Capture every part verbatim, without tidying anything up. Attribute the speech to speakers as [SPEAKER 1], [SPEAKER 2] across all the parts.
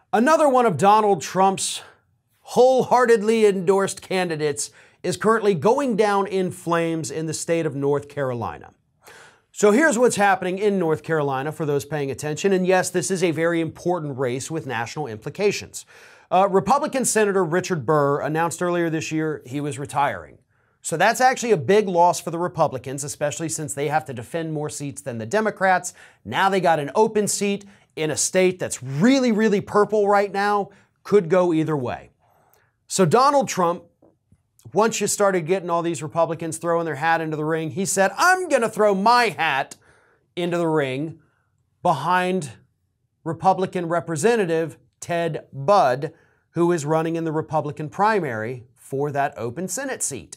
[SPEAKER 1] Another one of Donald Trump's wholeheartedly endorsed candidates is currently going down in flames in the state of North Carolina. So here's what's happening in North Carolina for those paying attention. And yes, this is a very important race with national implications. Uh, Republican Senator Richard Burr announced earlier this year he was retiring. So that's actually a big loss for the Republicans, especially since they have to defend more seats than the Democrats. Now they got an open seat in a state that's really, really purple right now. Could go either way. So Donald Trump, once you started getting all these Republicans throwing their hat into the ring, he said, I'm going to throw my hat into the ring behind Republican Representative Ted Budd, who is running in the Republican primary for that open Senate seat.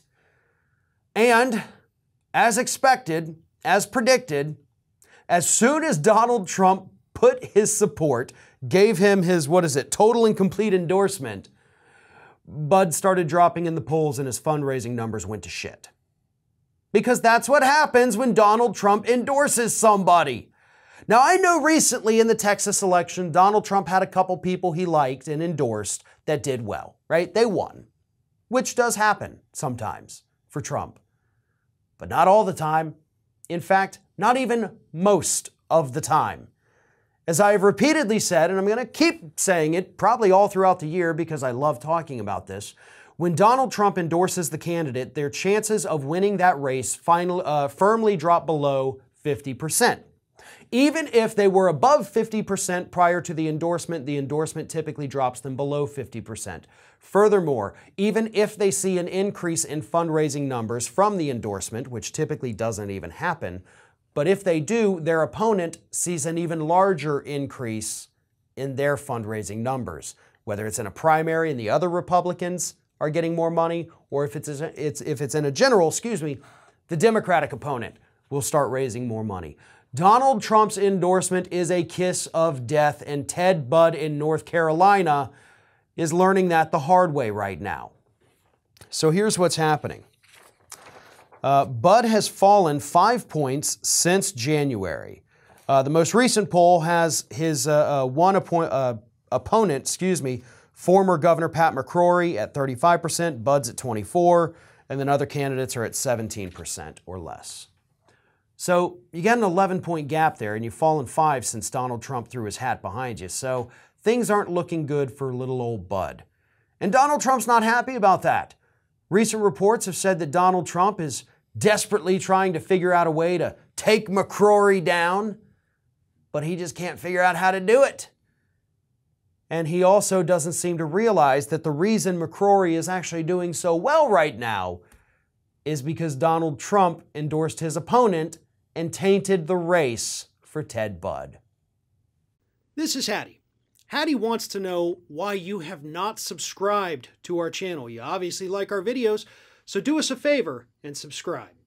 [SPEAKER 1] And as expected, as predicted, as soon as Donald Trump put his support, gave him his, what is it, total and complete endorsement, Budd started dropping in the polls and his fundraising numbers went to shit. Because that's what happens when Donald Trump endorses somebody. Now, I know recently in the Texas election, Donald Trump had a couple people he liked and endorsed that did well, right? They won, which does happen sometimes for Trump, but not all the time. In fact, not even most of the time. As I have repeatedly said, and I'm going to keep saying it probably all throughout the year because I love talking about this, when Donald Trump endorses the candidate, their chances of winning that race finally, uh, firmly drop below fifty percent. Even if they were above fifty percent prior to the endorsement, the endorsement typically drops them below fifty percent. Furthermore, even if they see an increase in fundraising numbers from the endorsement, which typically doesn't even happen, but if they do, their opponent sees an even larger increase in their fundraising numbers, whether it's in a primary and the other Republicans are getting more money, or if it's, it's, if it's in a general, excuse me, the Democratic opponent will start raising more money. Donald Trump's endorsement is a kiss of death, and Ted Budd in North Carolina is learning that the hard way right now. So here's what's happening. Uh, Budd has fallen five points since January. Uh, the most recent poll has his uh, uh, one appoint, uh, opponent, excuse me, former Governor Pat McCrory at thirty-five percent, Budd's at twenty-four, and then other candidates are at seventeen percent or less. So you got an eleven point gap there, and you've fallen five since Donald Trump threw his hat behind you. So things aren't looking good for little old Budd. And Donald Trump's not happy about that. Recent reports have said that Donald Trump is desperately trying to figure out a way to take McCrory down, but he just can't figure out how to do it. And he also doesn't seem to realize that the reason McCrory is actually doing so well right now is because Donald Trump endorsed his opponent and tainted the race for Ted Budd.
[SPEAKER 2] This is Hattie. Hattie wants to know why you have not subscribed to our channel. You obviously like our videos, so do us a favor and subscribe.